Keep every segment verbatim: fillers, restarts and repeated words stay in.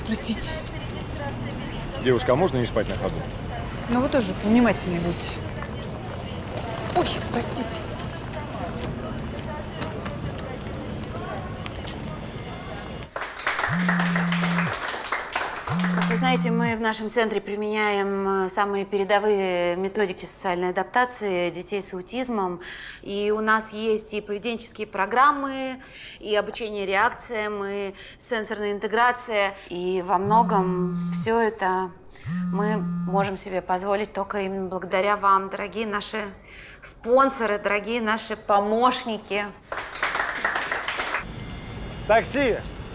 Простите. Девушка, а можно не спать на ходу? Ну вы тоже повнимательнее будьте. Ой, простите. Как вы знаете, мы в нашем центре применяем самые передовые методики социальной адаптации детей с аутизмом. И у нас есть и поведенческие программы, и обучение реакциям, и сенсорная интеграция. И во многом все это мы можем себе позволить только именно благодаря вам, дорогие наши спонсоры, дорогие наши помощники. Такси!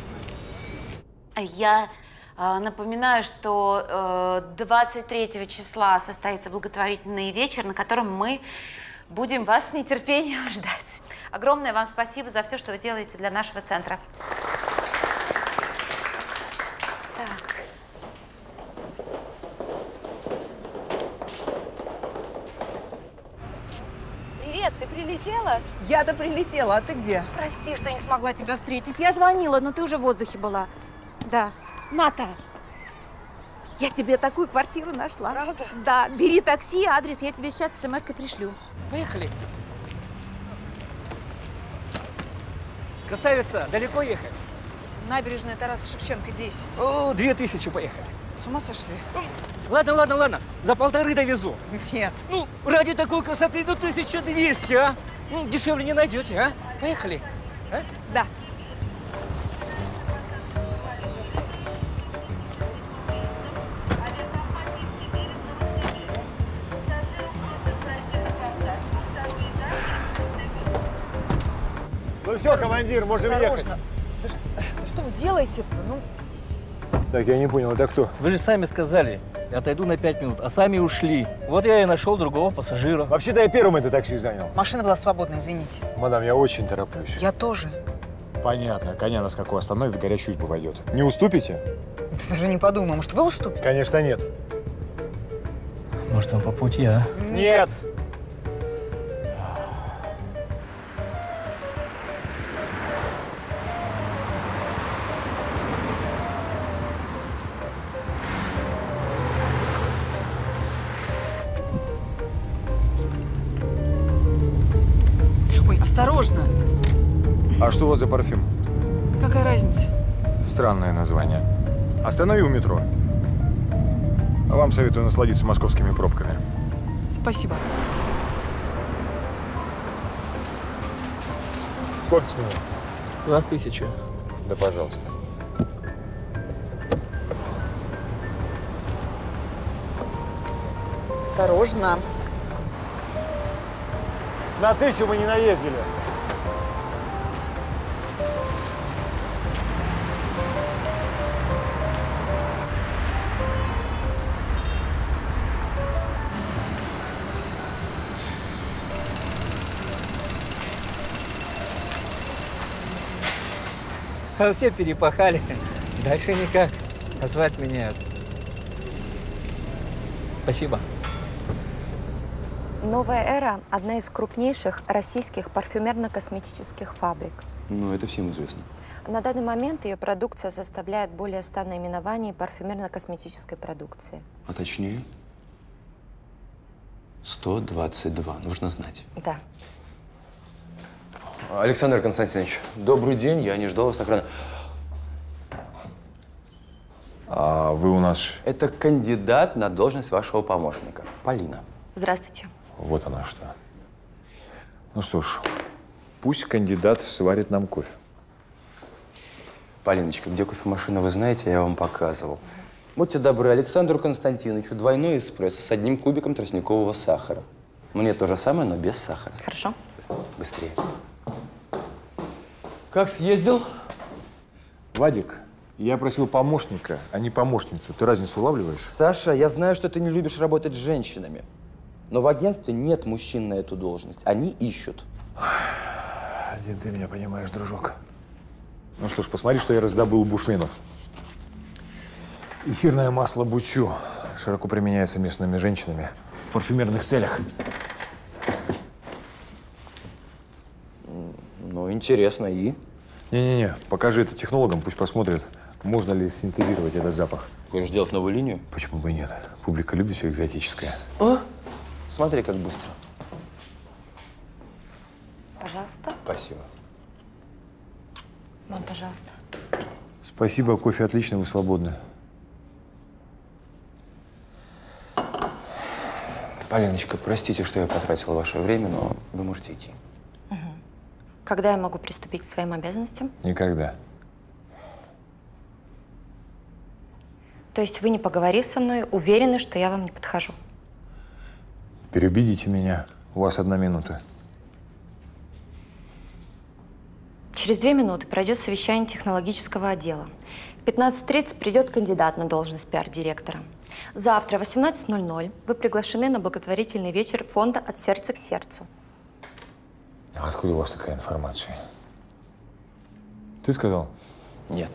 Я э, напоминаю, что э, двадцать третьего числа состоится благотворительный вечер, на котором мы будем вас с нетерпением ждать. Огромное вам спасибо за все, что вы делаете для нашего центра. Так. Привет, ты прилетела? Я-то прилетела, а ты где? Прости, что не смогла тебя встретить. Я звонила, но ты уже в воздухе была. Да. Ната, я тебе такую квартиру нашла. Правда? Да. Бери такси, адрес я тебе сейчас смс-кой пришлю. Поехали. Красавица, далеко ехать? Набережная Тараса Шевченко, десять. О, две тысячи поехали. С ума сошли? Ладно, ладно, ладно. За полторы довезу. Нет. Ну, ради такой красоты, ну, тысяча двести, а? Ну, дешевле не найдете, а? Поехали. А? Да. Ну все, командир, можем ехать. Осторожно. Да, ш- да что вы делаете-то? Ну, Так, я не понял, это кто? Вы же сами сказали, я отойду на пять минут, а сами ушли. Вот я и нашел другого пассажира. Вообще-то я первым это такси занял. машина была свободна, извините. Мадам, я очень тороплюсь. Я тоже. Понятно, коня нас какой остановит, в горячую избу войдет. Не уступите? Ты даже не подумай, может, вы уступите? Конечно, нет. Может, он по пути, а? Нет! Ой, осторожно. А что у вас за парфюм? Какая разница? Странное название. Останови у метро. А вам советую насладиться московскими пробками. Спасибо. Сколько с меня? С вас тысяча. Да, пожалуйста. Осторожно. На тысячу мы не наездили. А все перепахали. Дальше никак. Назвать меня. Спасибо. «Новая эра» – одна из крупнейших российских парфюмерно-косметических фабрик. Ну, это всем известно. На данный момент ее продукция составляет более ста наименований парфюмерно-косметической продукции. А точнее, сто двадцать два. Нужно знать. Да. Александр Константинович, добрый день. Я не ждал вас так рано. А вы у нас… Это кандидат на должность вашего помощника. Полина. Здравствуйте. Вот она что. Ну что ж, пусть кандидат сварит нам кофе. Полиночка, где кофемашина, вы знаете, я вам показывал. Будьте добры, Александру Константиновичу двойной эспрессо с одним кубиком тростникового сахара. Мне то же самое, но без сахара. Хорошо. Быстрее. Как съездил? Вадик, я просил помощника, а не помощницу. Ты разницу улавливаешь? Саша, я знаю, что ты не любишь работать с женщинами. Но в агентстве нет мужчин на эту должность. Они ищут. Один ты меня понимаешь, дружок. Ну что ж, посмотри, что я раздобыл у бушменов. Эфирное масло Бучу широко применяется местными женщинами в парфюмерных целях. Ну, интересно, и? Не-не-не, покажи это технологам, пусть посмотрят. можно ли синтезировать этот запах. Хочешь сделать новую линию? Почему бы и нет? Публика любит все экзотическое. О, смотри, как быстро. Пожалуйста. Спасибо. Вам, пожалуйста. Спасибо, кофе отлично, вы свободны. Полиночка, простите, что я потратил ваше время, но вы можете идти. Угу. Когда я могу приступить к своим обязанностям? Никогда. То есть вы, не поговорив со мной, уверены, что я вам не подхожу? Переубедите меня. У вас одна минута. Через две минуты пройдет совещание технологического отдела. В пятнадцать тридцать придет кандидат на должность пиар-директора. Завтра в восемнадцать ноль ноль вы приглашены на благотворительный вечер фонда «От сердца к сердцу». А откуда у вас такая информация? Ты сказал? Нет.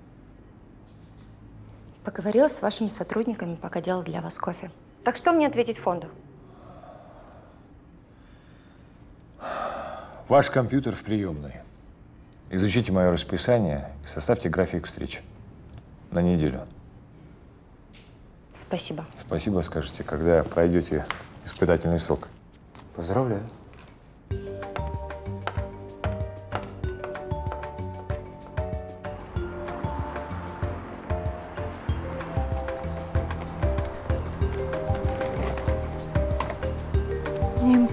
Поговорила с вашими сотрудниками, пока делала для вас кофе. Так что мне ответить фонду? Ваш компьютер в приемной. Изучите мое расписание и составьте график встреч на неделю. Спасибо. Спасибо скажете, когда пройдете испытательный срок. Поздравляю. Нинка.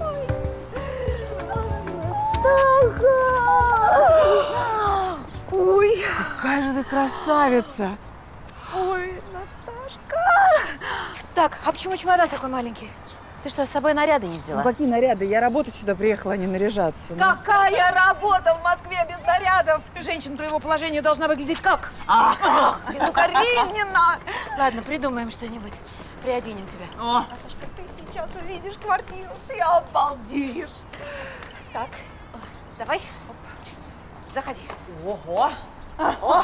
Ой, какая же ты красавица. Ой, Наташка. Так, а почему чемодан такой маленький? Ты что, с собой наряды не взяла? Ну, какие наряды? Я работать сюда приехала, а не наряжаться. Ну. Какая работа в Москве без нарядов? Женщина твоего положения должна выглядеть как? Ах, безукоризненно. Ладно, придумаем что-нибудь. Приоденем тебя. О. Наташка, ты сейчас увидишь квартиру, ты обалдеешь. Так, давай, заходи. Ого. О!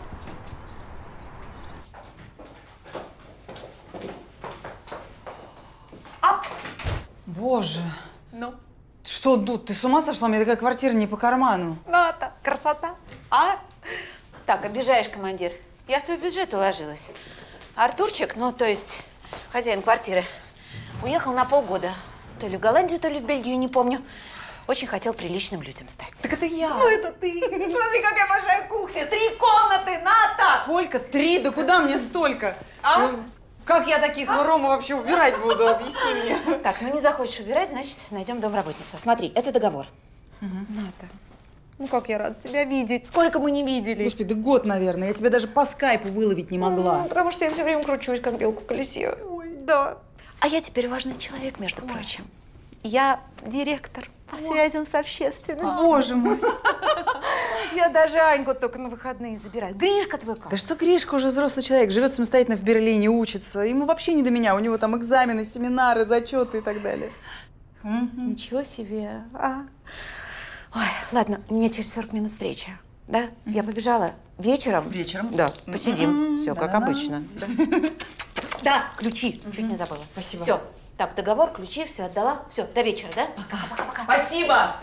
Боже. Ну, Что тут? Ты с ума сошла? Мне такая квартира не по карману. Ната, красота, а? Так, обижаешь, командир. Я в твой бюджет уложилась. Артурчик, ну, то есть хозяин квартиры, уехал на полгода. То ли в Голландию, то ли в Бельгию, не помню. Очень хотел приличным людям стать. Так это я. Ну, это ты. Смотри, какая большая кухня. Три комнаты, Ната! Сколько? Три? Да куда мне столько? А? Ну, как я таких Рома вообще убирать буду? Объясни мне. Так, ну не захочешь убирать, значит, найдем домработницу. Смотри, это договор. Угу. Ната, ну как я рада тебя видеть. Сколько мы не виделись. Господи, да год, наверное. Я тебя даже по скайпу выловить не могла. Ну, потому что я все время кручусь, как белка в колесе. Ой, да. А я теперь важный человек, между Ой. прочим. Я директор по связям с общественностью. Боже мой. Я даже Аньку только на выходные забираю. Гришка твой как? Да что Гришка уже взрослый человек, живет самостоятельно в Берлине, учится. Ему вообще не до меня. У него там экзамены, семинары, зачеты и так далее. Ничего себе. А? Ой, ладно, мне через сорок минут встреча. Да? Я побежала. Вечером? Вечером? Да, посидим. Все, как Да-да-да. обычно. Да. Да, ключи. Чуть не забыла. Спасибо. Все. Так, договор, ключи, все отдала. Все, до вечера, да? Пока. Пока-пока. Спасибо.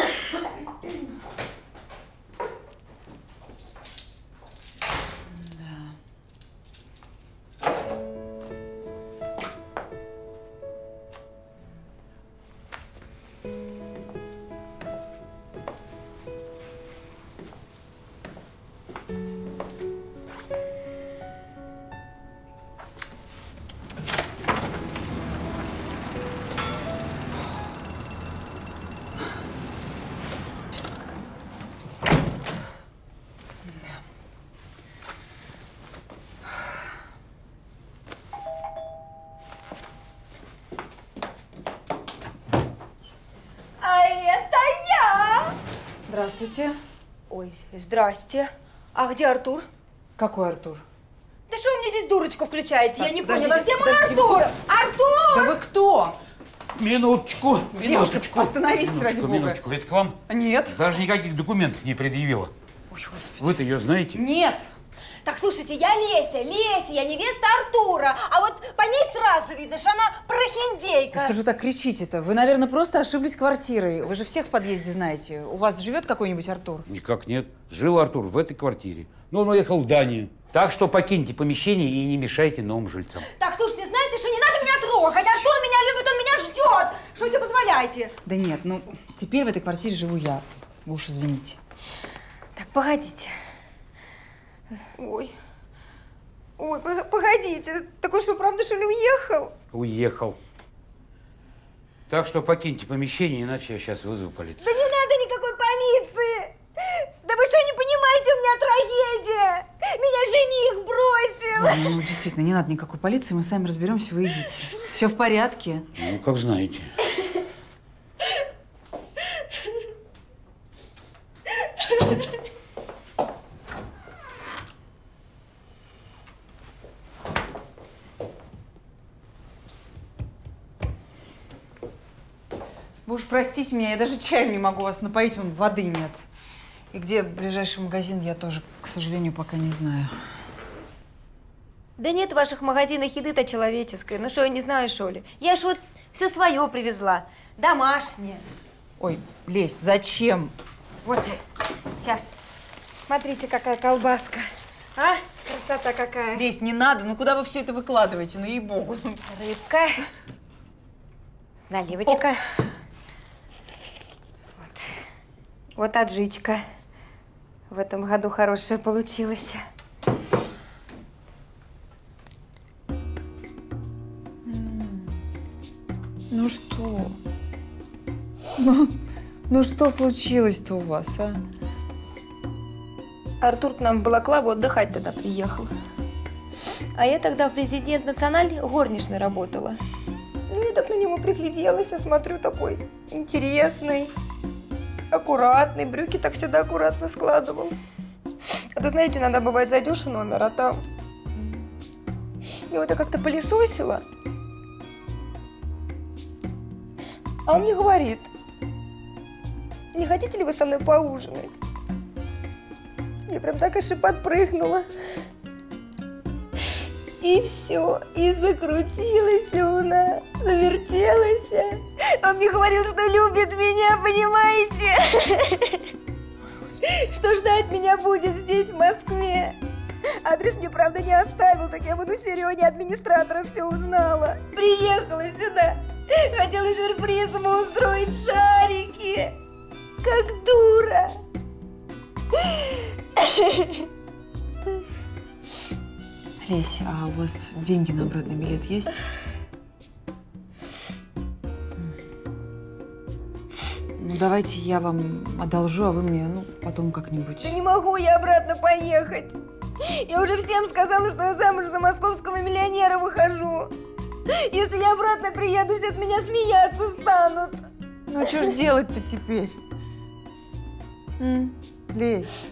Здравствуйте. Ой, здрасте. А где Артур? Какой Артур? Да что вы мне здесь дурочку включаете? Так, Я не подождите, поняла, где мой подождите, вы Артур? куда? Артур! Да вы кто? Минуточку, Девушка, минуточку. остановитесь, минуточку, ради бога. Минуточку, это к вам? Нет. Даже никаких документов не предъявила. Ой, Господи. Вы-то ее знаете? Нет. Так, слушайте, я Леся, Леся, я невеста Артура. А вот по ней сразу видно, что она прохиндейка. Что же вы так кричите-то? Вы, наверное, просто ошиблись квартирой. Вы же всех в подъезде знаете. У вас живет какой-нибудь Артур? Никак нет. Жил Артур в этой квартире. Но он уехал в Данию. Так что покиньте помещение и не мешайте новым жильцам. Так, слушайте, знаете, что не надо меня трогать. Артур меня любит, он меня ждет. Что вы себе позволяете? Да нет, ну, теперь в этой квартире живу я. Вы уж извините. Так, погодите. Ой. Ой, погодите. Такой что, правда, что ли, уехал? Уехал. Так что покиньте помещение, иначе я сейчас вызову полицию. Да не надо никакой полиции. Да вы что, не понимаете, у меня трагедия. Меня жених бросил. Ну, действительно, не надо никакой полиции, мы сами разберемся, вы идите. Все в порядке. Ну, как знаете. Вы уж простите меня, я даже чаем не могу вас напоить, вон воды нет. И где ближайший магазин, я тоже, к сожалению, пока не знаю. Да нет в ваших магазинах еды-то человеческой. Ну что, я не знаю, что ли? Я ж вот все свое привезла. Домашнее. Ой, Лесь, зачем? Вот, сейчас. Смотрите, какая колбаска. А? Красота какая. Лесь, не надо, ну куда вы все это выкладываете, ну ей-богу. Рыбка. Наливочка. Вот. Вот аджичка. В этом году хорошая получилась. Ну что? Ну, ну что случилось-то у вас, а? Артур к нам в Балаклаву отдыхать тогда приехал. А я тогда в «Президент Националь» горничной работала. Ну, я так на него пригляделась, я смотрю, такой интересный, аккуратный, брюки так всегда аккуратно складывал. А то, знаете, иногда бывает, зайдешь в номер, а там… Его-то как-то пылесосило. А он мне говорит: не хотите ли вы со мной поужинать? Я прям так аж и подпрыгнула. И все, и закрутилось у нас, завертелось. Он мне говорил, что любит меня, понимаете? Что ждать меня будет здесь, в Москве. Адрес мне, правда, не оставил, так я вон у Серёни, администратора, все узнала. Приехала сюда, хотела сюрприз ему устроить, шарики. Как дура. Лесь, а у вас деньги на обратный билет есть? Ну, давайте я вам одолжу, а вы мне, ну, потом как-нибудь. Да не могу я обратно поехать. Я уже всем сказала, что я замуж за московского миллионера выхожу. Если я обратно приеду, все с меня смеяться станут. Ну, а что ж делать-то теперь? М? Лесь.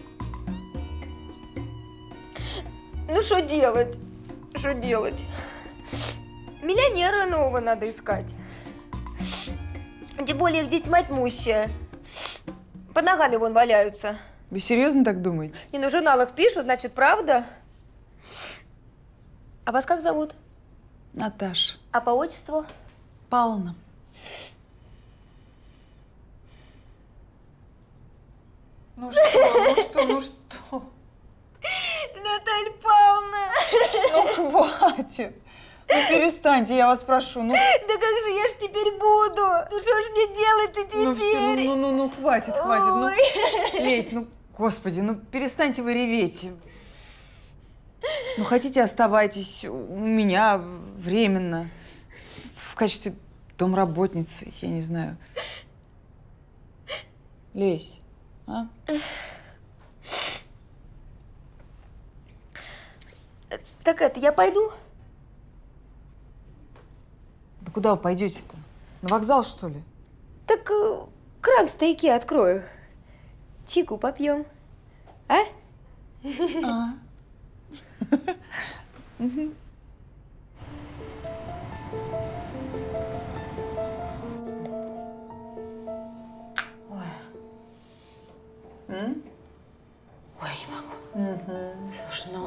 Ну, что делать? Что делать? Миллионера нового надо искать. Тем более их здесь мать мущая. Под ногами вон валяются. Вы серьезно так думаете? И на журналах пишут, значит, правда. А вас как зовут? Наташа. А по отчеству? Павловна. Ну что, ну что, ну что? Наталья Павловна! Ну хватит! Ну перестаньте, я вас прошу. Ну, да как же я ж теперь буду? Ну что ж мне делать-то теперь? ну, все, ну, ну, ну, хватит, хватит. Ну, Лесь, ну, господи, ну перестаньте вы реветь. Ну, хотите, оставайтесь у меня временно. В качестве домработницы, я не знаю. Лесь, а? Так это, я пойду? Да куда вы пойдете-то? На вокзал, что ли? Так э, кран в стояке открою. Чайку попьем. А? А. Ой, не могу. Слушай, ну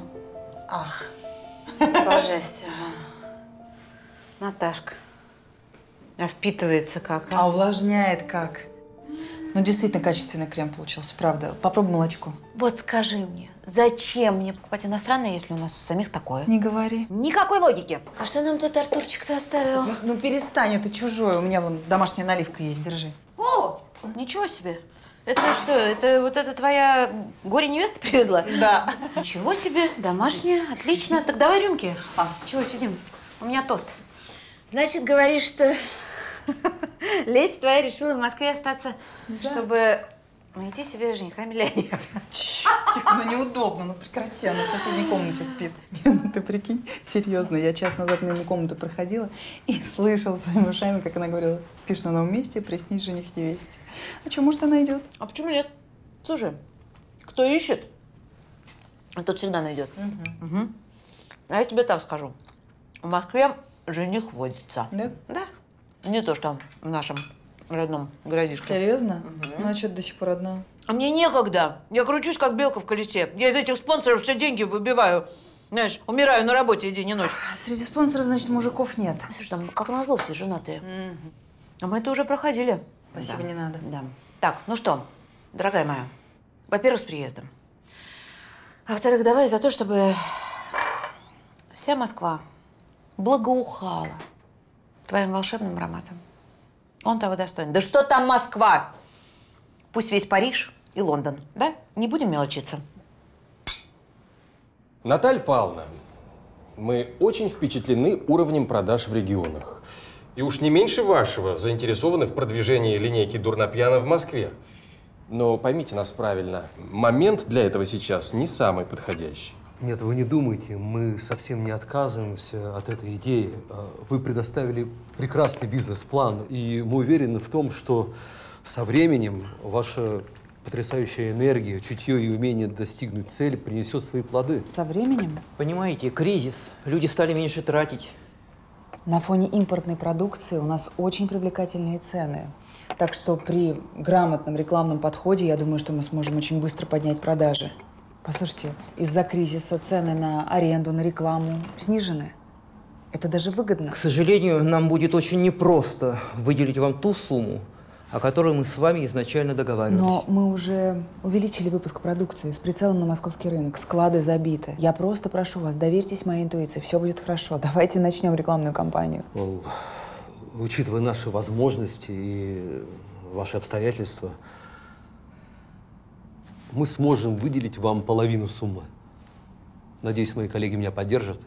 Ах. Божественно. Наташка. А впитывается как, а? А увлажняет как. Ну, действительно качественный крем получился, правда. Попробуй молочко. Вот скажи мне, зачем мне покупать иностранное, если у нас у самих такое? Не говори. Никакой логики. А что нам тут Артурчик-то оставил? Ну, ну перестань, это чужое. У меня вон домашняя наливка есть, держи. О, ничего себе. Это что, это вот это твоя горе-невеста привезла? Да. Ничего себе, домашняя, отлично. Так давай рюмки. А, чего сидим? У меня тост. Значит, говоришь, что Леся твоя решила в Москве остаться, да, чтобы найти себе жениха-миллионера. Тихо, ну неудобно, ну прекрати, она в соседней комнате спит. Ну ты прикинь, серьезно, я час назад мимо комнаты проходила и слышала своими ушами, как она говорила: спишь на новом месте, приснись жених невесте. А что, может, она идет? А почему нет? Слушай, кто ищет, тот всегда найдет. Угу. Угу. А я тебе так скажу. В Москве жених водится. Да? Да. Не то, что в нашем родном городишке. Серьезно? Угу. Ну а что ты до сих пор одна? А мне некогда. Я кручусь, как белка в колесе. Я из этих спонсоров все деньги выбиваю. Знаешь, умираю на работе день и ночь. Среди спонсоров, значит, мужиков нет. Слушай, там как назло все женатые. Угу. А мы это уже проходили. Спасибо, да. не надо. Да. Так, ну что, дорогая моя, во-первых, с приездом. А во-вторых, давай за то, чтобы вся Москва благоухала твоим волшебным ароматом. Он того достоин. Да что там Москва? Пусть весь Париж и Лондон, да? Не будем мелочиться. Наталья Павловна, мы очень впечатлены уровнем продаж в регионах. И уж не меньше вашего заинтересованы в продвижении линейки Дурнопьяна в Москве. Но поймите нас правильно, момент для этого сейчас не самый подходящий. Нет, вы не думайте, мы совсем не отказываемся от этой идеи. Вы предоставили прекрасный бизнес-план, и мы уверены в том, что со временем ваша потрясающая энергия, чутье и умение достигнуть цели принесет свои плоды. Со временем? Понимаете, кризис. Люди стали меньше тратить. На фоне импортной продукции у нас очень привлекательные цены. Так что при грамотном рекламном подходе, я думаю, что мы сможем очень быстро поднять продажи. Послушайте, из-за кризиса цены на аренду, на рекламу снижены. Это даже выгодно. К сожалению, нам будет очень непросто выделить вам ту сумму, о которой мы с вами изначально договаривались. Но мы уже увеличили выпуск продукции с прицелом на московский рынок. Склады забиты. Я просто прошу вас, доверьтесь моей интуиции. Все будет хорошо. Давайте начнем рекламную кампанию. Ну, учитывая наши возможности и ваши обстоятельства, мы сможем выделить вам половину суммы. Надеюсь, мои коллеги меня поддержат.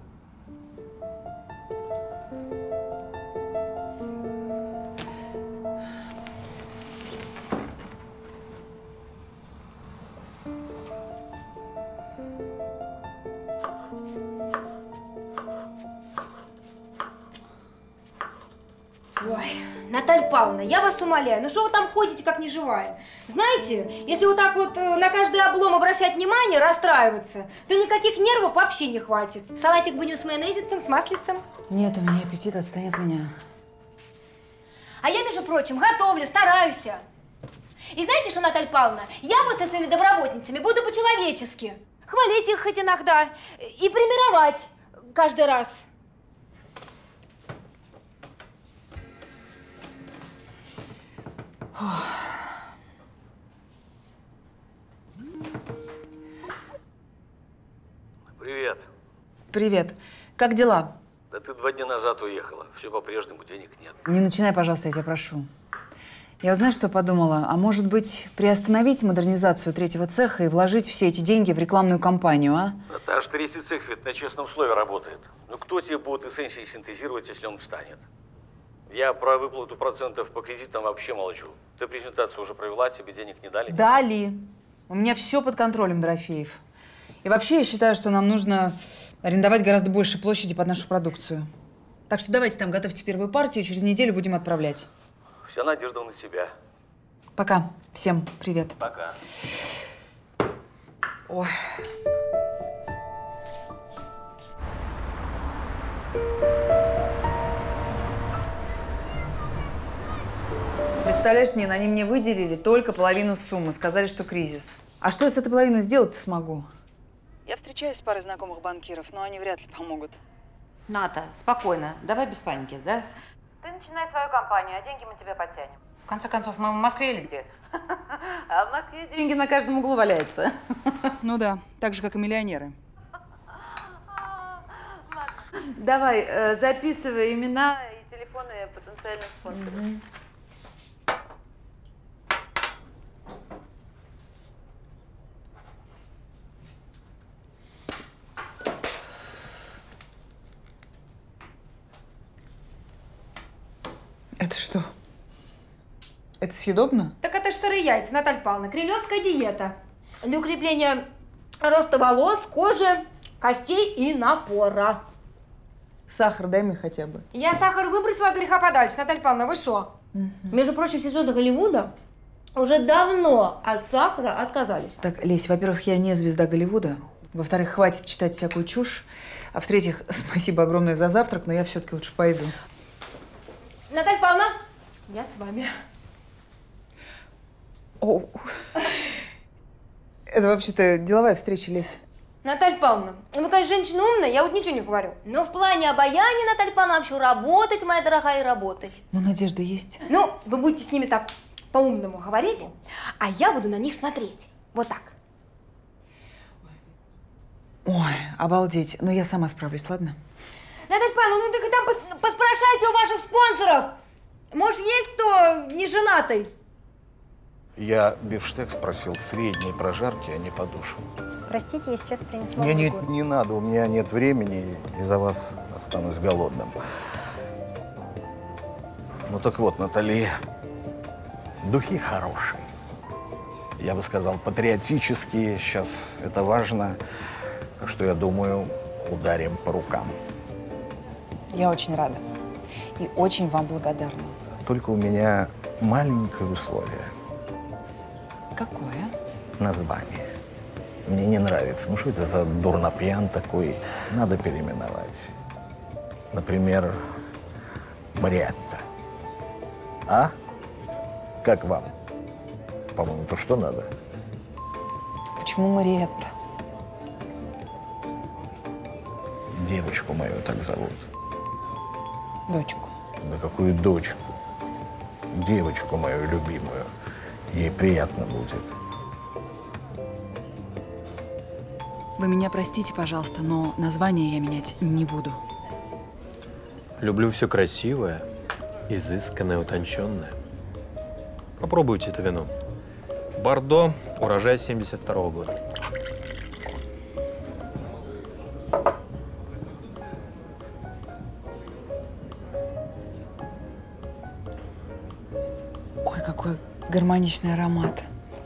Ой, Наталья Павловна, я вас умоляю, ну что вы там ходите, как неживая? Знаете, если вот так вот на каждый облом обращать внимание, расстраиваться, то никаких нервов вообще не хватит. Салатик будем с майонезицем, с маслицем. Нет, у меня аппетит отстанет от меня. А я, между прочим, готовлю, стараюсь. И знаете что, Наталья Павловна, я вот со своими домработницами буду по-человечески. Хвалить их хоть иногда и премировать каждый раз. Привет. Привет. Как дела? Да ты два дня назад уехала. Все по-прежнему, денег нет. Не начинай, пожалуйста, я тебя прошу. Я, знаешь, что подумала? А может быть, приостановить модернизацию третьего цеха и вложить все эти деньги в рекламную кампанию, а? Наташ, третий цех ведь на честном слове работает. Ну кто тебе будет эссенции синтезировать, если он встанет? Я про выплату процентов по кредитам вообще молчу. Ты презентацию уже провела, тебе денег не дали? Дали. У меня все под контролем, Дорофеев. И вообще, я считаю, что нам нужно арендовать гораздо больше площади под нашу продукцию. Так что давайте там готовьте первую партию, через неделю будем отправлять. Вся надежда на тебя. Пока. Всем привет. Пока. Ой. Представляешь, Нина, они мне выделили только половину суммы. Сказали, что кризис. А что я с этой половиной сделать-то смогу? Я встречаюсь с парой знакомых банкиров, но они вряд ли помогут. Ната, спокойно, давай без паники, да? Ты начинай свою компанию, а деньги мы тебе подтянем. В конце концов, мы в Москве или где? А в Москве деньги на каждом углу валяются. Ну да, так же, как и миллионеры. Давай, э, записывай имена и телефоны потенциальных спонсоров. Угу. Это что? Это съедобно? Так это ж сырые яйца, Наталья Павловна. Кремлевская диета. Для укрепления роста волос, кожи, костей и напора. Сахар дай мне хотя бы. Я сахар выбросила от греха подальше, Наталья Павловна, вы шо? Угу. Между прочим, все звезды Голливуда уже давно от сахара отказались. Так, Лесь, во-первых, я не звезда Голливуда. Во-вторых, хватит читать всякую чушь. А в-третьих, спасибо огромное за завтрак, но я все-таки лучше пойду. Наталья Павловна, я с вами. О, это вообще-то деловая встреча, Лесь. Наталья Павловна, вы, конечно, женщина умная, я вот ничего не говорю. Но в плане обаяния, Наталья Павловна, вообще работать, моя дорогая, и работать. Ну, надежда есть. Ну, вы будете с ними так по-умному говорить, а я буду на них смотреть. Вот так. Ой, обалдеть. Но я сама справлюсь, ладно? Наталья Павловна, ну так и там пос поспрашайте у ваших спонсоров. Может, есть кто не женатый? Я бифштекс просил средней прожарки, а не по душу. Простите, я сейчас принесу. Мне не, не надо, у меня нет времени, из-за вас останусь голодным. Ну так вот, Натали, духи хорошие. Я бы сказал, патриотические, сейчас это важно. Так что я думаю, ударим по рукам. Я очень рада и очень вам благодарна. Только у меня маленькое условие. Какое? Название. Мне не нравится. Ну что это за дурнопьян такой? Надо переименовать. Например, Мариетта. А? Как вам? По-моему, то что надо? Почему Мариетта? Девочку мою так зовут. Дочку. Да какую дочку? Девочку мою любимую. Ей приятно будет. Вы меня простите, пожалуйста, но название я менять не буду. Люблю все красивое, изысканное, утонченное. Попробуйте это вино. Бордо, урожай семьдесят второго года. Ой, какой гармоничный аромат.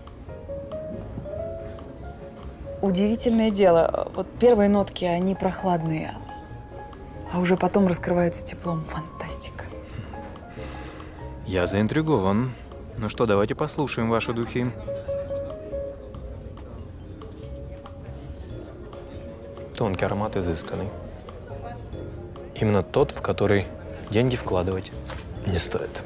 Удивительное дело. Вот первые нотки, они прохладные, а уже потом раскрываются теплом. Фантастика. Я заинтригован. Ну что, давайте послушаем ваши духи. Тонкий аромат, изысканный. Именно тот, в который деньги вкладывать не стоит.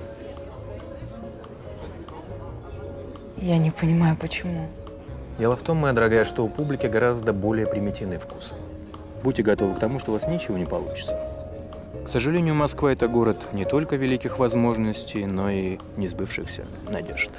Я не понимаю, почему. Дело в том, моя дорогая, что у публики гораздо более примитивный вкус. Будьте готовы к тому, что у вас ничего не получится. К сожалению, Москва – это город не только великих возможностей, но и несбывшихся надежд.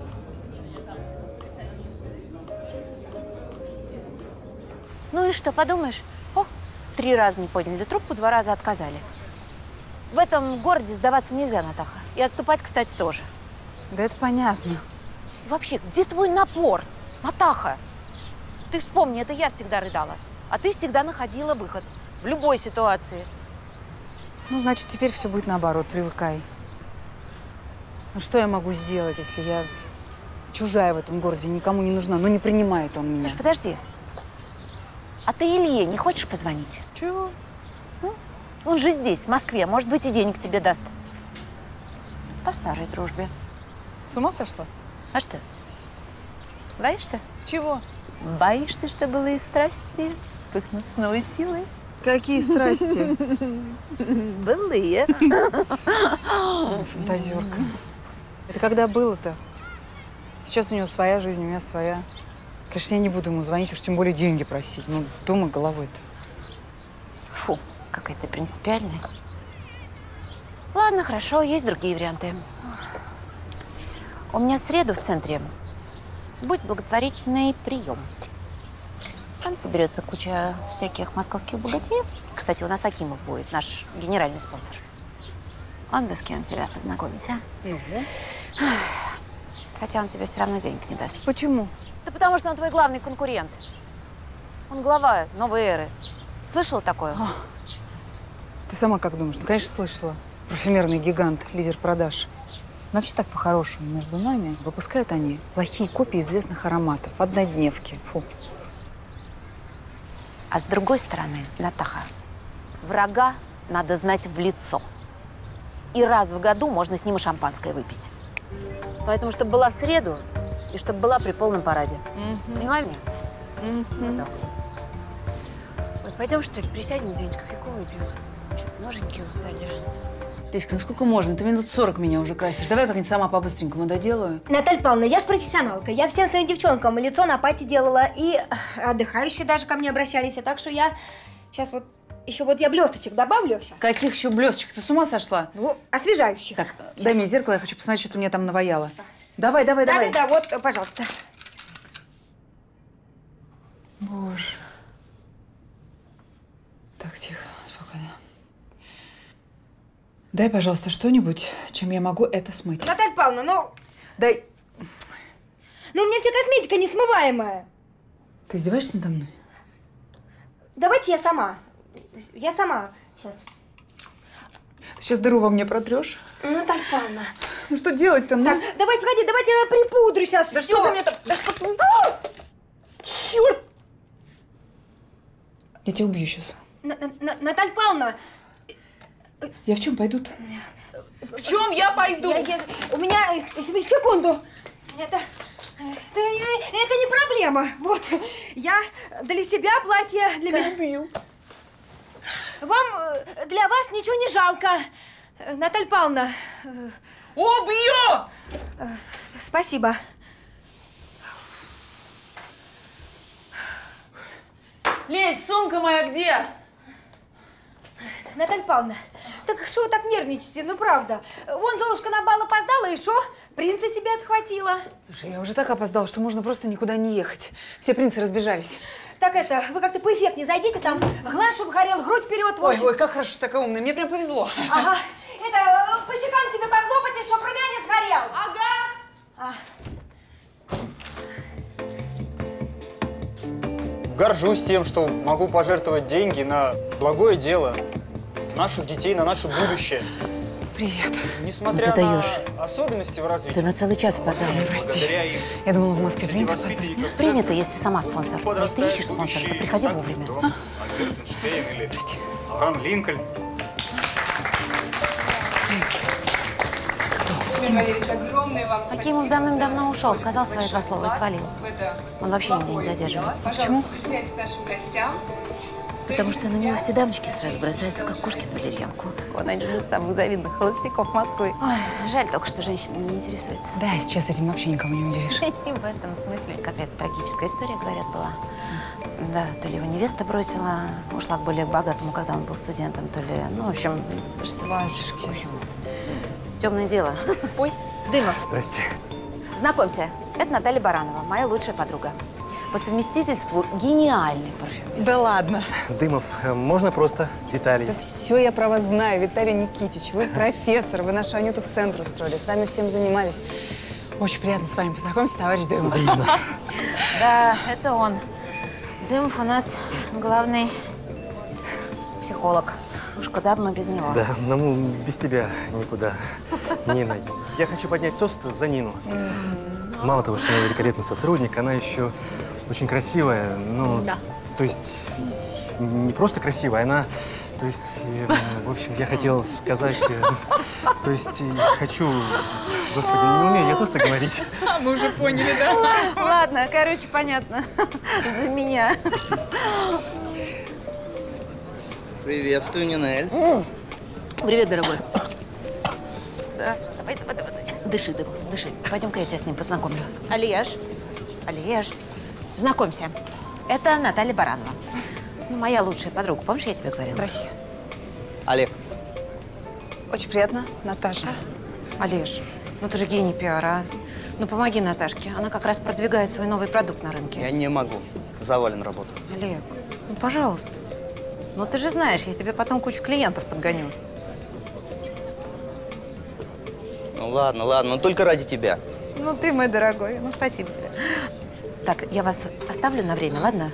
Ну и что, подумаешь? О, три раза не подняли трубку, два раза отказали. В этом городе сдаваться нельзя, Натаха. И отступать, кстати, тоже. Да это понятно. Вообще, где твой напор? Натаха, ты вспомни, это я всегда рыдала, а ты всегда находила выход в любой ситуации. Ну, значит, теперь все будет наоборот, привыкай. Ну, что я могу сделать, если я чужая в этом городе, никому не нужна? Ну, не принимает он меня. Слушай, подожди. А ты Илье не хочешь позвонить? Чего? Ну, он же здесь, в Москве, может быть, и денег тебе даст. По старой дружбе. С ума сошла? А что? Боишься? Чего? Боишься, что былые страсти вспыхнут с новой силой? Какие страсти? Былые. Фантазерка. Это когда было-то? Сейчас у него своя жизнь, у меня своя. Конечно, я не буду ему звонить, уж тем более деньги просить. Ну, думай головой-то. Фу, какая ты принципиальная. Ладно, хорошо, есть другие варианты. У меня в среду в центре будет благотворительный прием. Там соберется куча всяких московских богатеев. Кстати, у нас Акимов будет, наш генеральный спонсор. Он бы с кем тебя познакомить, а? Ну? Хотя он тебе все равно денег не даст. Почему? Да потому что он твой главный конкурент. Он глава новой эры. Слышала такое? А, ты сама как думаешь? Ну, конечно, слышала. Парфюмерный гигант, лидер продаж. Вообще так по-хорошему между нами выпускают они плохие копии известных ароматов, однодневки. Фу. А с другой стороны, Натаха, врага надо знать в лицо. И раз в году можно с ним и шампанское выпить. Поэтому, чтобы была в среду, и чтобы была при полном параде. Mm-hmm. Поняла меня? Mm-hmm. Вот Ой, пойдем, что ли, присядем где-нибудь, кофейку выпьем. Чуть ноженьки устали. Леська, ну сколько можно? Ты минут сорок меня уже красишь. Давай как-нибудь сама по-быстренькому доделаю. Наталья Павловна, я ж профессионалка. Я всем своим девчонкам лицо на пати делала. И отдыхающие даже ко мне обращались. Так что я сейчас вот... Еще вот я блесточек добавлю сейчас. Каких еще блесточек? Ты с ума сошла? Ну, освежающих. Так, сейчас. Дай мне зеркало, я хочу посмотреть, что ты мне там наваяла. Давай, давай, да, давай. Да, да, вот, пожалуйста. Боже. Так, тихо, спокойно. Дай, пожалуйста, что-нибудь, чем я могу это смыть. Наталья Павловна, ну... Дай. Ну, у меня вся косметика несмываемая. Ты издеваешься надо мной? Давайте я сама. Я сама. Сейчас. Ты сейчас дыру во мне протрешь? Наталья Павловна. Ну, что делать-то? Ну? Так, давайте, ходи, давайте я припудрю сейчас. Да все. что ты мне там... Да что... Черт! Я тебя убью сейчас. Наталья Павловна. Я в чем пойду-то? В чем я пойду? Я, я, у меня... Секунду. Это... Это, это не проблема. Вот. Я для себя платье... Для меня убью. Вам, для вас ничего не жалко. Наталья Павловна. Убью! Спасибо. Лезь, сумка моя где? Наталья Павловна, так что вы так нервничаете? Ну, правда. Вон Золушка на бал опоздала, и что? Принца себе отхватила. Слушай, я уже так опоздала, что можно просто никуда не ехать. Все принцы разбежались. Так это, вы как-то поэффектнее зайдите, там глаз, чтобы горел, грудь вперед. Ой, ой, как хорошо, такая умная. Мне прям повезло. Ага. Это, по щекам себе похлопайте, чтобы румянец горел. Ага. А. Горжусь тем, что могу пожертвовать деньги на благое дело. Наших детей, на наше будущее. Привет. Несмотря ты на даешь. особенности в развитии. Ты на целый час опоздала. Прости. Я думала, в Москве принято опоздать. Принято, если ты сама спонсор. Но если ты ищешь спонсора, то приходи вовремя. А? Или Прости. Авраам Линкольн. Акимов давным-давно ушел, сказал свои два слова и свалил. Он вообще нигде не задерживается. Почему? Потому что на него все дамочки сразу бросаются, как кошки на валерьянку. Он один из самых завидных холостяков Москвы. Ой, жаль только, что женщинами не интересуется. Да, сейчас этим вообще никого не удивишь. И в этом смысле какая-то трагическая история, говорят, была. Да, то ли его невеста бросила, ушла к более богатому, когда он был студентом, то ли, ну, в общем, что Васюшки. В общем, темное дело. Ой, Дымов. Здрасте. Знакомься, это Наталья Баранова, моя лучшая подруга. По совместительству гениальный парфюмер. Да ладно. Дымов, можно просто Виталий? Да все я про вас знаю, Виталий Никитич. Вы профессор, вы нашу Анюту в центр устроили, сами всем занимались. Очень приятно с вами познакомиться, товарищ Дымов. Да, это он. Дымов у нас главный психолог. Уж куда бы мы без него. Да, но мы без тебя никуда, Нина. Я хочу поднять тост за Нину. Мало того, что она великолепный сотрудник, она еще очень красивая, ну, да. То есть не просто красивая, она, то есть, э, в общем, я хотел сказать, э, то есть э, хочу, господи, не умею я тосты говорить. А, мы уже поняли, да? Ладно, короче, понятно. За меня. Приветствую, Нинель. Привет, дорогой. Да, давай, давай, давай. Дыши, Дымов, дыши. Пойдем-ка я тебя с ним познакомлю. Олеж, Олеж, Знакомься, это Наталья Баранова. Ну, моя лучшая подруга. Помнишь, я тебе говорила? Здрасте. Олег. Очень приятно, Наташа. Олеж, ну ты же гений пиара, а? Ну помоги Наташке. Она как раз продвигает свой новый продукт на рынке. Я не могу. Завален работа. Олег, ну пожалуйста. Ну ты же знаешь, я тебе потом кучу клиентов подгоню. Ну ладно, ладно, но только ради тебя. Ну ты мой дорогой, ну спасибо тебе. Так, я вас оставлю на время, ладно?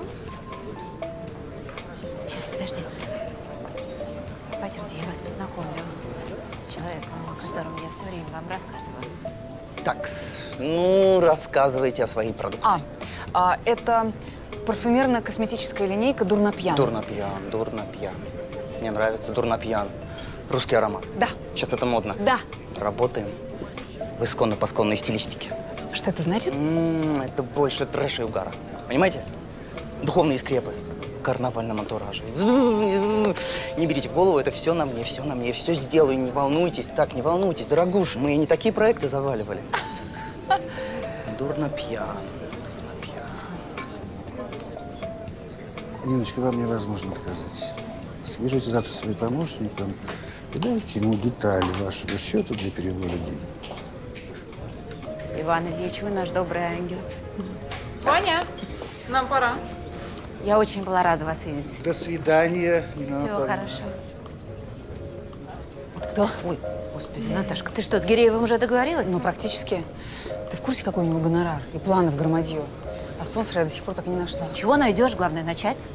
Сейчас, подожди. Пойдемте, я вас познакомлю с человеком, о котором я все время вам рассказывала. Так, ну, рассказывайте о своей продукции. А, а это парфюмерно-косметическая линейка «Дурнопьян». Дурнопьян, дурнопьян. Мне нравится дурнопьян. Русский аромат. Да. Сейчас это модно. Да. Работаем в исконно-посконной стилистике. Что это значит? М-м, это больше трэша и угара. Понимаете? Духовные скрепы. Карнавальном антураже. Не берите в голову, это все на мне, все на мне, все сделаю, не волнуйтесь. Так, не волнуйтесь, дорогуша, мы не такие проекты заваливали. Дурно пьян, дурно пьян. Ниночка, вам невозможно отказать. Свяжите завтра с своим помощником и дайте ему детали вашего счета для перевода денег. Иван Ильич, вы наш добрый ангел. Ваня, нам пора. Я очень была рада вас видеть. До свидания, Нина Все Анатольевна. хорошо. Вот кто? Ой, господи, Наташка, ты что, с Гиреевым уже договорилась? Ну, практически. Ты в курсе, какой у него гонорар и планы в громадье? А спонсора я до сих пор так и не нашла. Чего найдешь, главное начать.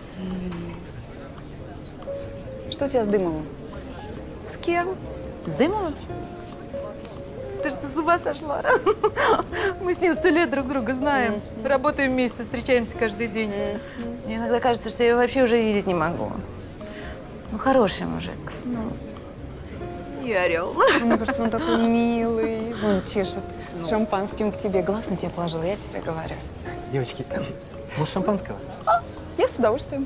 Что у тебя с Дымовым? С кем? С Дымовым? Ты что, с ума сошла? Мы с ним сто лет друг друга знаем. Работаем вместе, встречаемся каждый день. Мне иногда кажется, что я его вообще уже видеть не могу. Ну, хороший мужик. Ну, и орел. Мне кажется, он такой милый. Вон чешет. С шампанским к тебе. Глаз на тебя положил, я тебе говорю. Девочки, может, шампанского? А, я с удовольствием.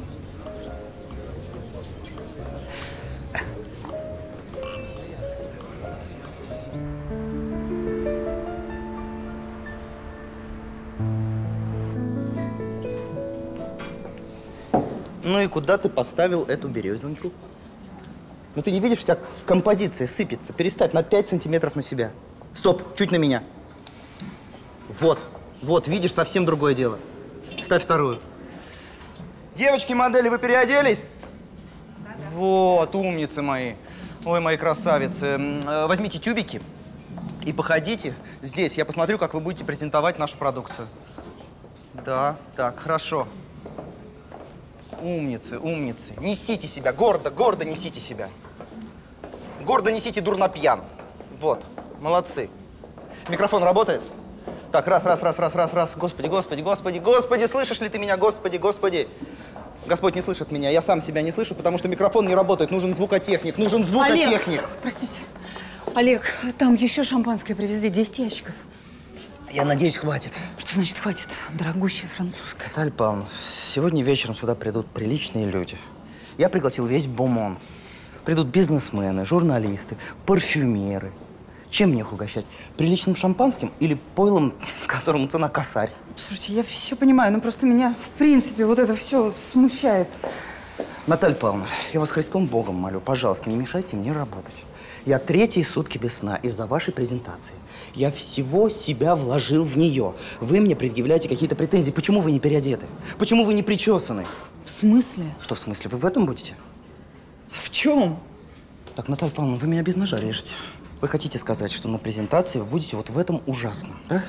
Ну и куда ты поставил эту березоньку? Ну ты не видишь, вся композиция сыпется. Переставь на пять сантиметров на себя. Стоп, чуть на меня. Вот, вот, видишь, совсем другое дело. Ставь вторую. Девочки, модели, вы переоделись? Вот, умницы мои. Ой, мои красавицы. Возьмите тюбики и походите здесь. Я посмотрю, как вы будете презентовать нашу продукцию. Да, так, хорошо. Умницы, умницы. Несите себя, гордо, гордо несите себя. Гордо несите дурнопьян. Вот, молодцы. Микрофон работает? Так, раз, раз, раз, раз, раз, раз. Господи, господи, господи, господи, слышишь ли ты меня, господи, господи? Господь не слышит меня, я сам себя не слышу, потому что микрофон не работает. Нужен звукотехник, нужен звукотехник. Олег, простите. Олег, там еще шампанское привезли, десять ящиков. Я надеюсь, хватит. Что значит хватит? Дорогущее французское. Наталья Павловна, сегодня вечером сюда придут приличные люди. Я пригласил весь бомонд. Придут бизнесмены, журналисты, парфюмеры. Чем мне их угощать? Приличным шампанским или пойлом, которому цена косарь? Слушайте, я все понимаю, но просто меня, в принципе, вот это все смущает. Наталья Павловна, я вас Христом Богом молю, пожалуйста, не мешайте мне работать. Я третьи сутки без сна из-за вашей презентации. Я всего себя вложил в нее. Вы мне предъявляете какие-то претензии. Почему вы не переодеты? Почему вы не причесаны? В смысле? Что в смысле? Вы в этом будете? В чем? Так, Наталья Павловна, вы меня без ножа режете. Вы хотите сказать, что на презентации вы будете вот в этом ужасном, да?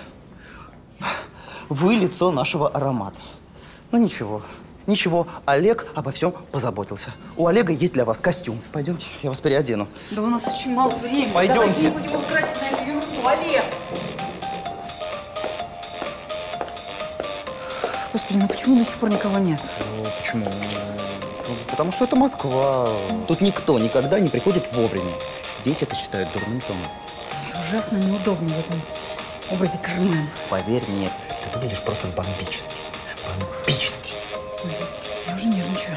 Вы лицо нашего аромата. Ну ничего, ничего, Олег обо всем позаботился. У Олега есть для вас костюм. Пойдемте, я вас переодену. Да у нас очень мало времени. Пойдемте. Давайте не будем его тратить на эту ерунду, Олег. Господи, ну почему до сих пор никого нет? Ну, почему? Ну, потому что это Москва. Тут никто никогда не приходит вовремя. Здесь это считают дурным тоном. Ужасно неудобно в этом образе Кармен. Поверь мне, ты выглядишь просто бомбически. Бомбически. Я уже нервничаю.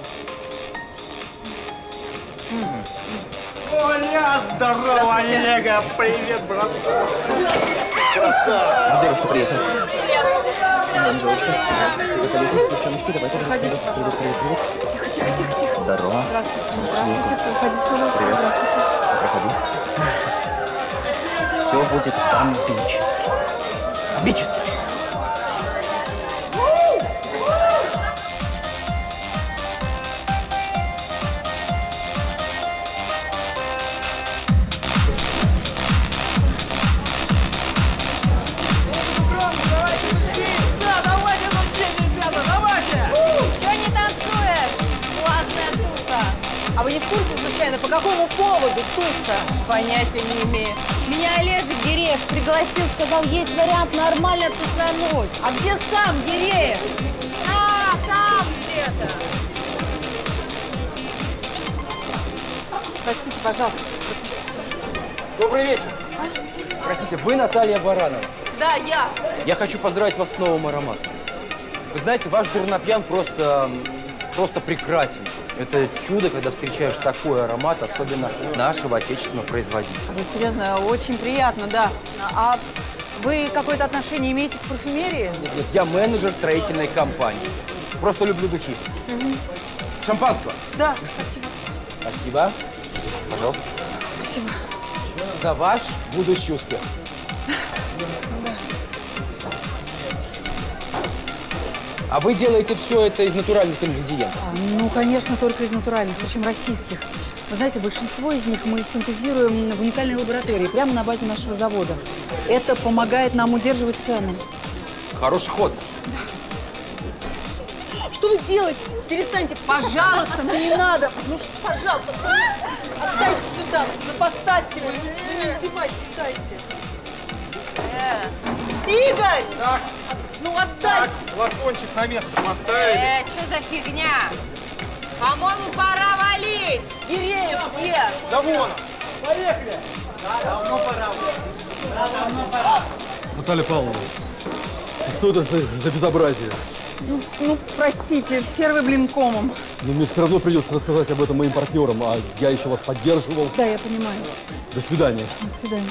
Оля, здорово, Олега! Привет, брат! Красава! Здорово, что приехал. Анжелочка. Здравствуйте. Заходите, девчоночки, давайте. Проходите, привет, пожалуйста. Привет, привет. Тихо, тихо, тихо, тихо. Здорово. Здравствуйте. Здравствуйте. Проходите, пожалуйста. Привет. Здравствуйте. Проходи. Все будет бомбически. Бомбически. А вы не в курсе, случайно, по какому поводу туса? Понятия не имею. Меня Олежек Гиреев пригласил, сказал, есть вариант нормально тусануть. А где сам Гиреев? А, там где-то. Простите, пожалуйста, пропустите. Добрый вечер. Простите, вы Наталья Баранова? Да, я. Я хочу поздравить вас с новым ароматом. Вы знаете, ваш дурнопьян просто, просто прекрасен. Это чудо, когда встречаешь такой аромат, особенно нашего отечественного производителя. Вы серьезно, очень приятно, да. А вы какое-то отношение имеете к парфюмерии? Нет, нет, я менеджер строительной компании. Просто люблю духи. Угу. Шампанского? Да, спасибо. Спасибо. Пожалуйста. Спасибо. За ваш будущий успех. А вы делаете все это из натуральных ингредиентов? А, ну, конечно, только из натуральных, причем российских. Вы знаете, большинство из них мы синтезируем в уникальной лаборатории, прямо на базе нашего завода. Это помогает нам удерживать цены. Хороший ход. Что вы делаете? Перестаньте, пожалуйста, ну не надо. Ну что, пожалуйста, отдайте сюда, ну поставьте его, ну не издевайтесь, дайте. Э. Игорь! Так. Ну отдай! Флакончик на место поставили. Э, что за фигня? По-моему, пора валить! Гиреев где? Да вон! Поехали! Давно пора. Давно пора. Наталья Павловна, что это за, за безобразие? Ну, ну, простите, первый блин комом. Но мне все равно придется рассказать об этом моим партнерам, а я еще вас поддерживал. Да, я понимаю. До свидания. До свидания.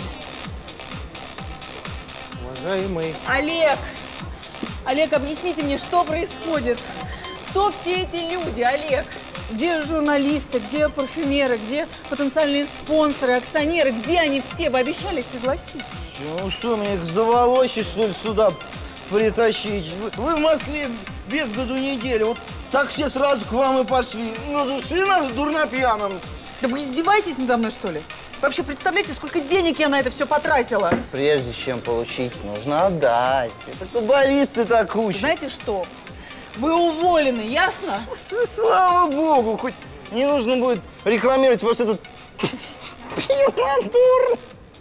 Уважаемый. Олег! Олег, объясните мне, что происходит? Кто все эти люди, Олег? Где журналисты, где парфюмеры, где потенциальные спонсоры, акционеры? Где они все? Вы обещали их пригласить. Ну что, мне их заволочить, что ли, сюда притащить? Вы, вы в Москве без году недели. Вот так все сразу к вам и пошли. Ну, души нас дурнопьяным. Да вы издеваетесь надо мной, что ли? Вообще, представляете, сколько денег я на это все потратила? Прежде чем получить, нужно отдать. Это каббалисты так учат. Знаете что? Вы уволены, ясно? Слава богу, хоть не нужно будет рекламировать ваш этот пьянатур.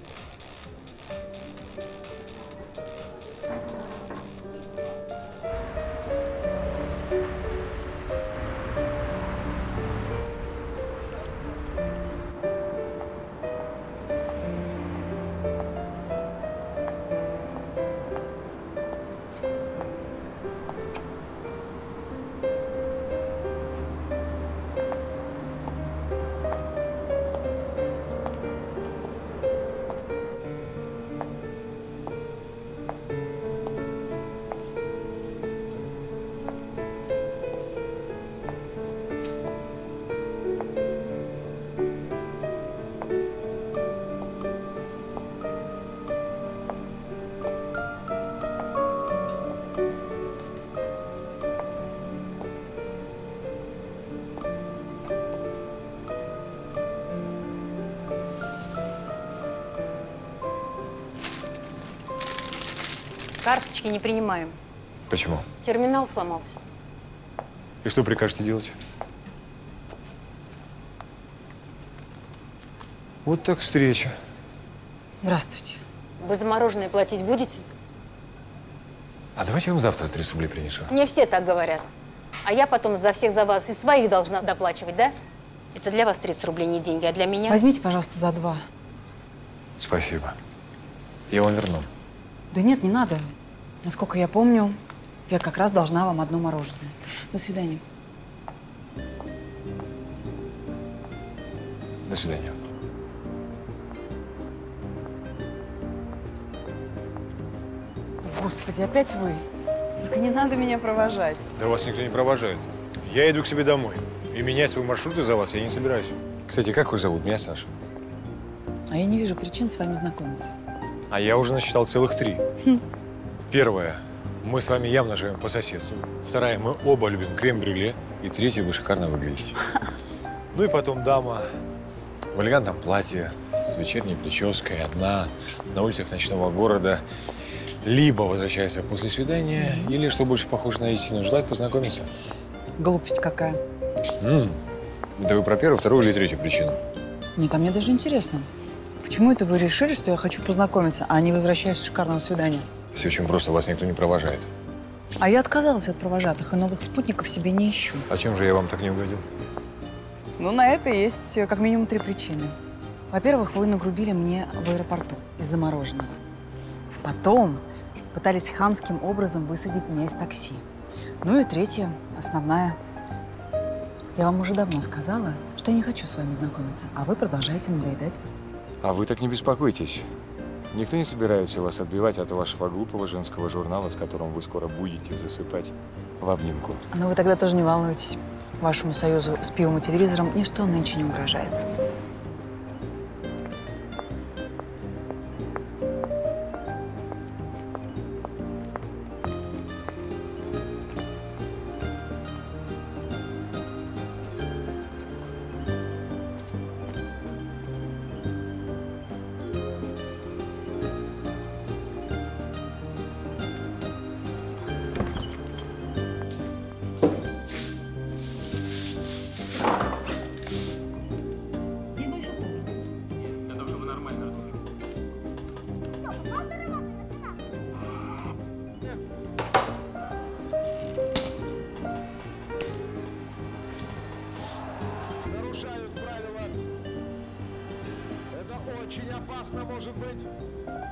Карточки не принимаем. Почему? Терминал сломался. И что прикажете делать? Вот так встреча. Здравствуйте. Вы за мороженое платить будете? А давайте я вам завтра тридцать рублей принесу. Мне все так говорят. А я потом за всех за вас и своих должна доплачивать, да? Это для вас тридцать рублей не деньги, а для меня… Возьмите, пожалуйста, за два. Спасибо. Я вам верну. Да нет, не надо. Насколько я помню, я как раз должна вам одно мороженое. До свидания. До свидания. Господи, опять вы. Только не надо меня провожать. Да вас никто не провожает. Я иду к себе домой. И менять свой маршрут из-за вас я не собираюсь. Кстати, как вас зовут? Меня Саша. А я не вижу причин с вами знакомиться. А я уже насчитал целых три. Хм. Первое. Мы с вами явно живем по соседству. Вторая. Мы оба любим крем-брюле. И третья. Вы шикарно выглядите. Ну и потом дама в элегантном платье, с вечерней прической, одна, на улицах ночного города. Либо возвращается после свидания, или, что больше похоже на истину, желает познакомиться. Глупость какая. М-м. Да вы про первую, вторую или третью причину? Нет, а мне даже интересно. Почему это вы решили, что я хочу познакомиться, а не возвращаюсь с шикарного свидания? Все очень просто, вас никто не провожает. А я отказалась от провожатых и новых спутников себе не ищу. А чем же я вам так не угодил? Ну, на это есть как минимум три причины. Во-первых, вы нагрубили мне в аэропорту из-за мороженого. Потом пытались хамским образом высадить меня из такси. Ну и третья, основная. Я вам уже давно сказала, что я не хочу с вами знакомиться, а вы продолжаете надоедать. А вы так не беспокойтесь. Никто не собирается вас отбивать от вашего глупого женского журнала, с которым вы скоро будете засыпать в обнимку. Но вы тогда тоже не волнуйтесь. Вашему союзу с пивом и телевизором ничто нынче не угрожает. Нарушают правила. Это очень опасно может быть.